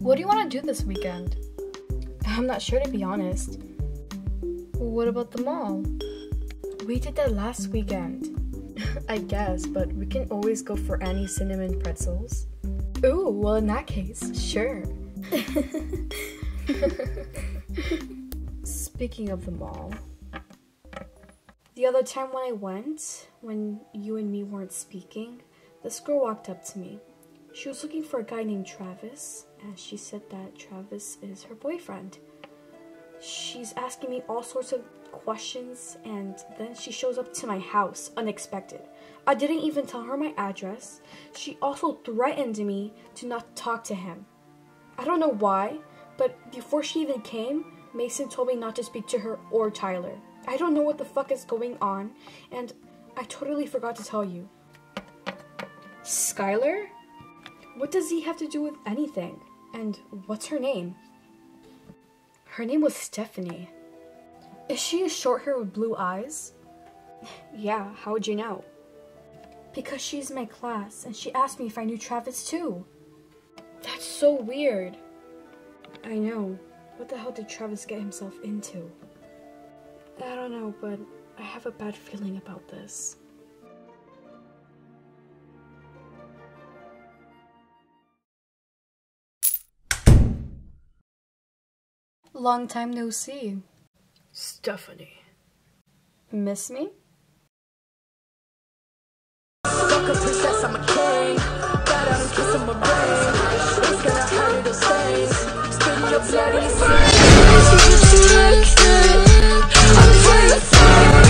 What do you want to do this weekend? I'm not sure, to be honest. What about the mall? We did that last weekend. I guess, but we can always go for Annie's cinnamon pretzels. Ooh, well in that case, sure. Speaking of the mall, the other time when I went, when you and me weren't speaking, this girl walked up to me. She was looking for a guy named Travis, and she said that Travis is her boyfriend. She's asking me all sorts of questions, and then she shows up to my house unexpected. I didn't even tell her my address. She also threatened me to not talk to him. I don't know why, but before she even came, Mason told me not to speak to her or Tyler. I don't know what the fuck is going on, and I totally forgot to tell you. Skylar? What does he have to do with anything? And what's her name? Her name was Stephanie. Is she a short hair with blue eyes? Yeah, how would you know? Because she's in my class, and she asked me if I knew Travis too. That's so weird. I know. What the hell did Travis get himself into? I don't know, but I have a bad feeling about this. Long time no see. Stephanie. Miss me? Fuck a princess, I'm a king. Got out and kiss on my brain. It's gonna hurt you the same. Spitting your bloody skin. I'm terrified.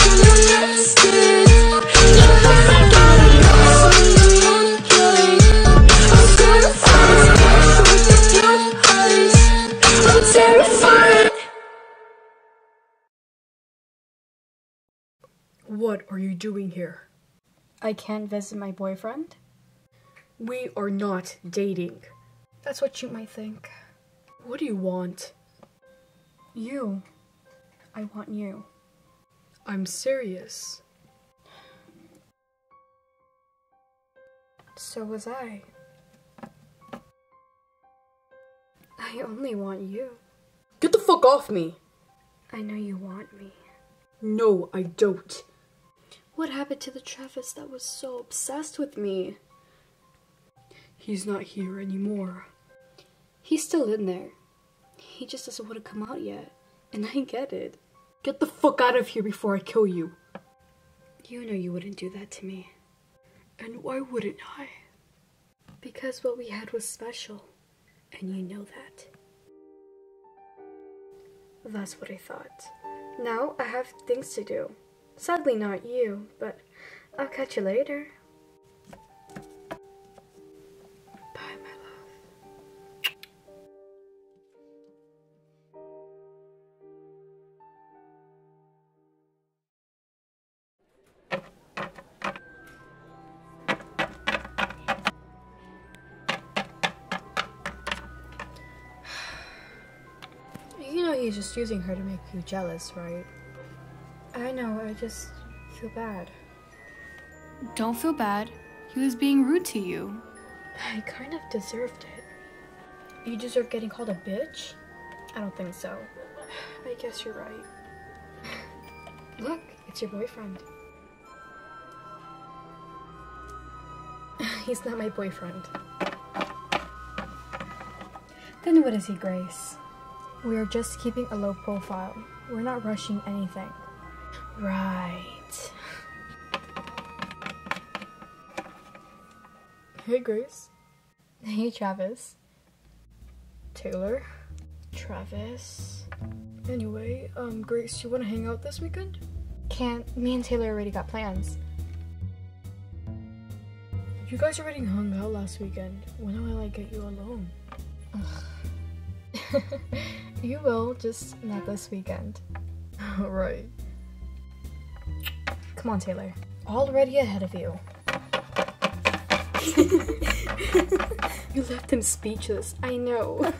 What are you doing here? I can't visit my boyfriend? We are not dating. That's what you might think. What do you want? You. I want you. I'm serious. So was I. I only want you. Get the fuck off me! I know you want me. No, I don't. What happened to the Travis that was so obsessed with me? He's not here anymore. He's still in there. He just doesn't want to come out yet. And I get it. Get the fuck out of here before I kill you. You know you wouldn't do that to me. And why wouldn't I? Because what we had was special. And you know that. That's what I thought. Now I have things to do. Sadly not you, but I'll catch you later. Bye, my love. You know he's just using her to make you jealous, right? I know, I just feel bad. Don't feel bad. He was being rude to you. I kind of deserved it. You deserve getting called a bitch? I don't think so. I guess you're right. Look, it's your boyfriend. He's not my boyfriend. Then what is he, Grace? We are just keeping a low profile. We're not rushing anything. Right. Hey, Grace. Hey, Travis. Taylor. Travis. Anyway, Grace, you wanna hang out this weekend? Can't. Me and Taylor already got plans. You guys already hung out last weekend. When will I get you alone? You will, just not this weekend. Right. Come on, Taylor. Already ahead of you. You left him speechless. I know.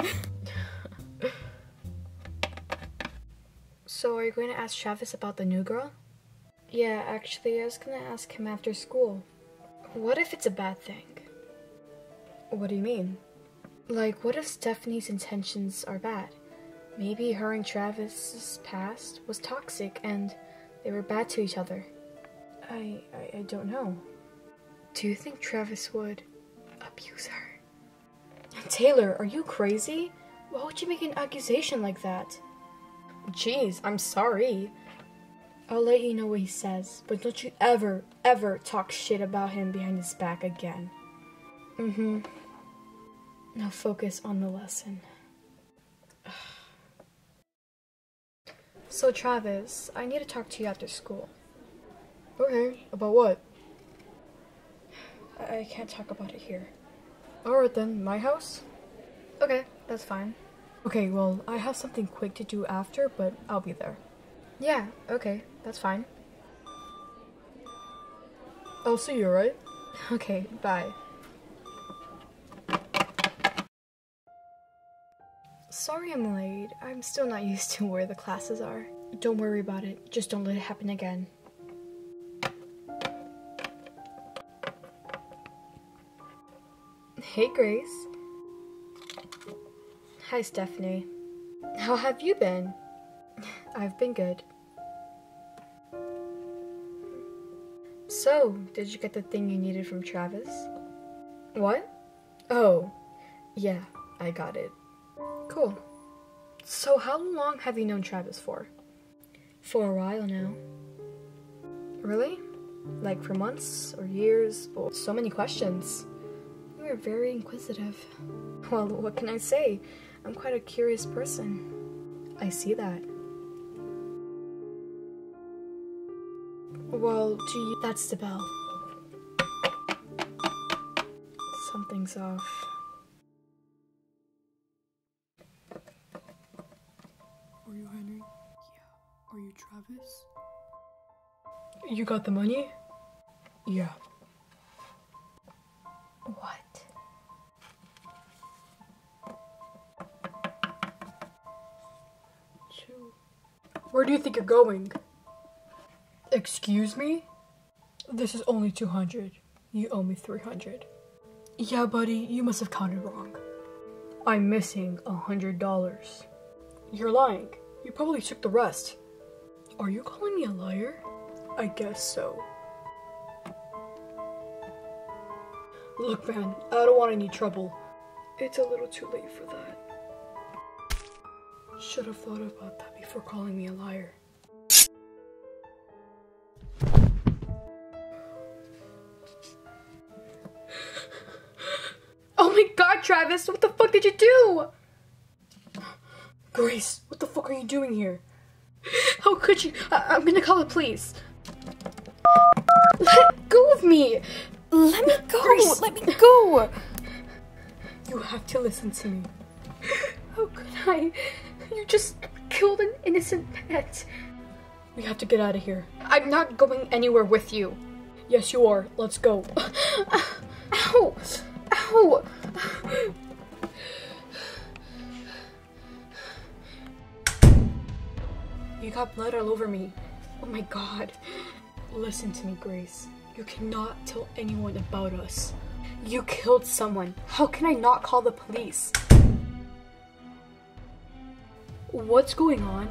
So, are you going to ask Travis about the new girl? Yeah, actually, I was going to ask him after school. What if it's a bad thing? What do you mean? Like, what if Stephanie's intentions are bad? Maybe her and Travis's past was toxic and they were bad to each other. I don't know. Do you think Travis would abuse her? Taylor, are you crazy? Why would you make an accusation like that? Jeez, I'm sorry. I'll let you know what he says, but don't you ever talk shit about him behind his back again. Now focus on the lesson. So Travis, I need to talk to you after school. Okay, about what? I can't talk about it here. Alright then, my house? Okay, that's fine. Okay, well, I have something quick to do after, but I'll be there. Yeah, okay, that's fine. I'll see you, alright? Okay, bye. Sorry I'm late. I'm still not used to where the classes are. Don't worry about it. Just don't let it happen again. Hey, Grace. Hi, Stephanie. How have you been? I've been good. So, did you get the thing you needed from Travis? What? Oh, yeah, I got it. Cool. So how long have you known Travis for? For a while now. Really? Like for months or years? Oh, so many questions. You are very inquisitive. Well, what can I say? I'm quite a curious person. I see that. Well, gee, that's the bell. Something's off. Are you Henry? Yeah. Are you Travis? You got the money? Yeah. What? Where do you think you're going? Excuse me? This is only 200. You owe me 300. Yeah, buddy, you must have counted wrong. I'm missing $100. You're lying. You probably took the rest. Are you calling me a liar? I guess so. Look, man, I don't want any trouble. It's a little too late for that. Should have thought about that before calling me a liar. Oh my god, Travis, what the fuck did you do? Grace, what the fuck are you doing here? How could you? I'm gonna call the police. Let go of me! Let me go! Grace. Let me go! You have to listen to me. How could I? You just killed an innocent pet. We have to get out of here. I'm not going anywhere with you. Yes, you are. Let's go. Ow! Ow! You got blood all over me. Oh my god. Listen to me, Grace. You cannot tell anyone about us. You killed someone. How can I not call the police? What's going on?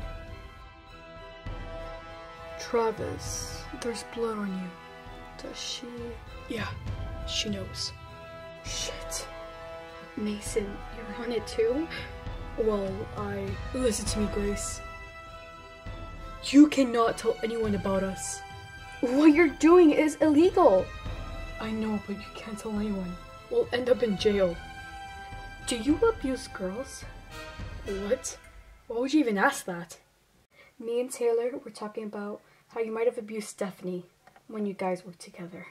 Travis, there's blood on you. Does she? Yeah, she knows. Shit. Mason, you're on it too? Well, Listen to me, Grace. You cannot tell anyone about us. What you're doing is illegal. I know, but you can't tell anyone. We'll end up in jail. Do you abuse girls? What? Why would you even ask that? Me and Taylor were talking about how you might have abused Stephanie when you guys worked together.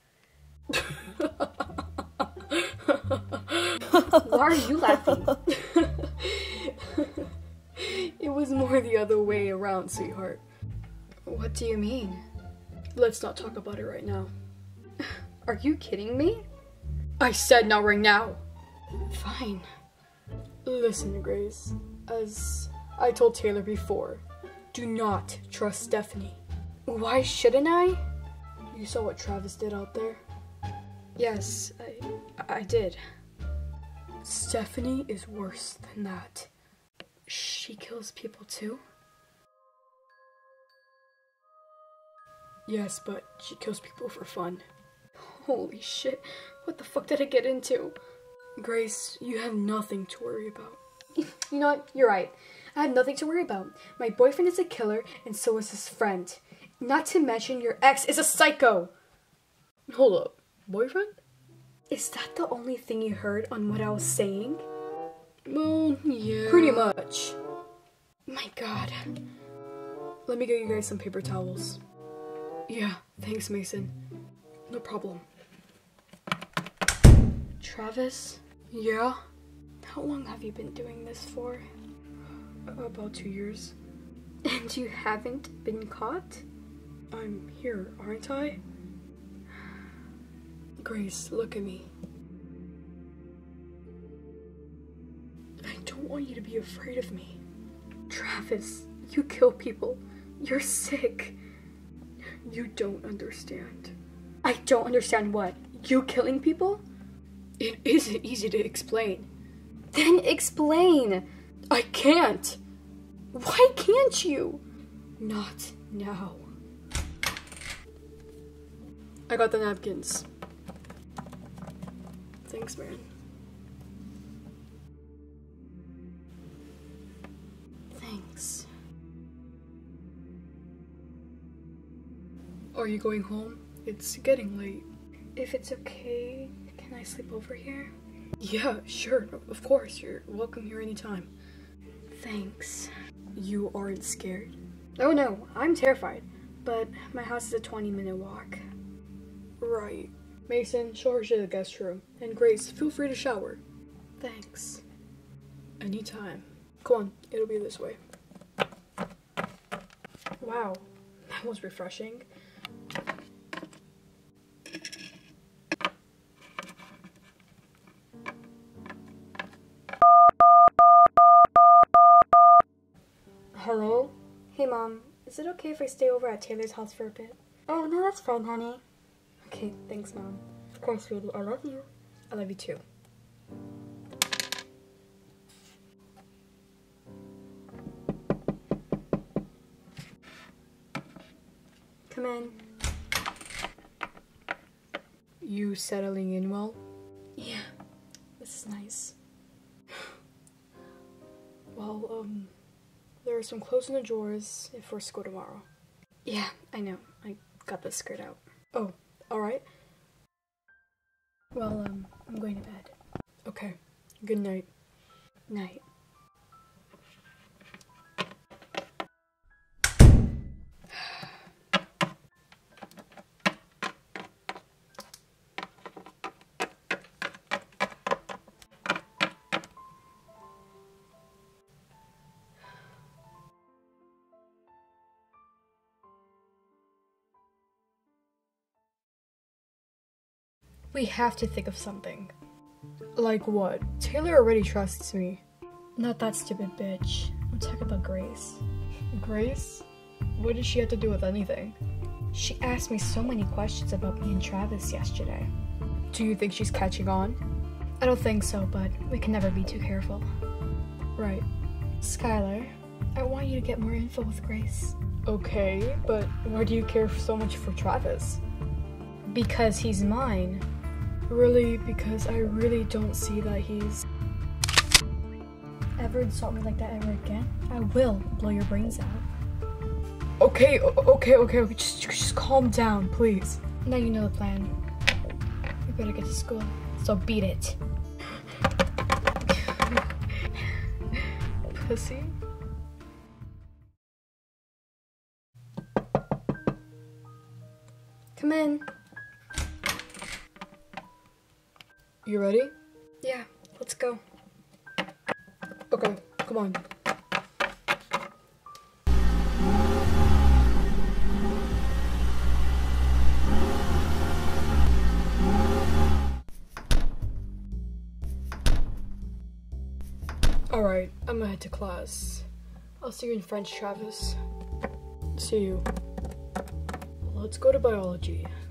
Why are you laughing? It was more the other way around, sweetheart. What do you mean? Let's not talk about it right now. Are you kidding me? I said not right now. Fine. Listen, Grace. As I told Taylor before, do not trust Stephanie. Why shouldn't I? You saw what Travis did out there? Yes, I did. Stephanie is worse than that. She kills people too? Yes, but she kills people for fun. Holy shit, what the fuck did I get into? Grace, you have nothing to worry about. You know what? You're right. I have nothing to worry about. My boyfriend is a killer, and so is his friend. Not to mention your ex is a psycho! Hold up, boyfriend? Is that the only thing you heard on what I was saying? Well, yeah. Pretty much. My god. Let me get you guys some paper towels. Yeah, thanks, Mason. No problem. Travis? Yeah? How long have you been doing this for? About 2 years. And you haven't been caught? I'm here, aren't I? Grace, look at me. I don't want you to be afraid of me. Travis, you kill people. You're sick. You don't understand. I don't understand what? You killing people? It isn't easy to explain. Then explain! I can't! Why can't you? Not now. I got the napkins. Thanks, man. Thanks. Are you going home? It's getting late. If it's okay, can I sleep over here? Yeah, sure, of course. You're welcome here anytime. Thanks. You aren't scared? Oh no, I'm terrified. But my house is a 20-minute walk. Right. Mason, show her to the guest room. And Grace, feel free to shower. Thanks. Anytime. Come on, it'll be this way. Wow, that was refreshing. Hello? Hey Mom, is it okay if I stay over at Taylor's house for a bit? Oh, no, that's fine, honey. Okay, thanks, Mom. Of course, sweetie, I love you. I love you too. Come in. You settling in well? Yeah, this is nice. Well, there are some clothes in the drawers if we're to go tomorrow. Yeah, I know. I got the skirt out. Oh, alright. Well, I'm going to bed. Okay. Good night. Night. We have to think of something. Like what? Taylor already trusts me. Not that stupid bitch. I'm talking about Grace. Grace? What does she have to do with anything? She asked me so many questions about me and Travis yesterday. Do you think she's catching on? I don't think so, but we can never be too careful. Right. Skylar, I want you to get more info with Grace. Okay, but why do you care so much for Travis? Because he's mine. Really? Because I really don't see that he's... Ever insult me like that ever again? I will blow your brains out. Okay, just calm down, please. Now you know the plan. We better get to school, so beat it. Pussy? Come in. You ready? Yeah, let's go. Okay, come on. Alright, I'm gonna head to class. I'll see you in French, Travis. See you. Let's go to biology.